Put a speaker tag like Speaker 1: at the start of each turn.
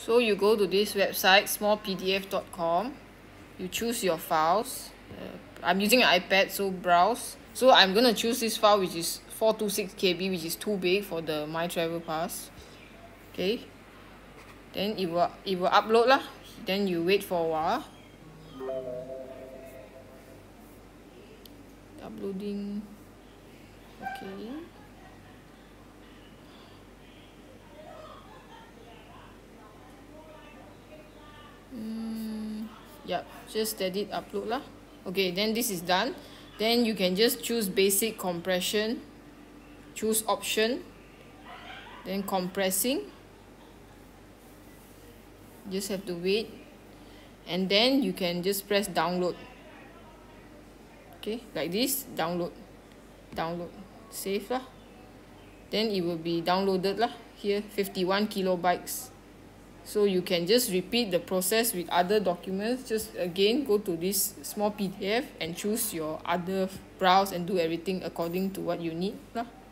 Speaker 1: So you go to this website, smallpdf.com. You choose your files. I'm using an iPad, so browse. So I'm gonna choose this file, which is 426 KB, which is too big for the My Travel Pass. Okay. Then it will upload lah. Then you wait for a while. Uploading. Okay. Yep, just let it upload lah. Okay, then this is done. Then you can just choose basic compression, choose option, then compressing. Just have to wait, and then you can just press download. Okay, like this, download, save lah. Then it will be downloaded lah. Here 51 kilobytes. So you can just repeat the process with other documents. Just again go to this small PDF and choose your other browse and do everything according to what you need lah.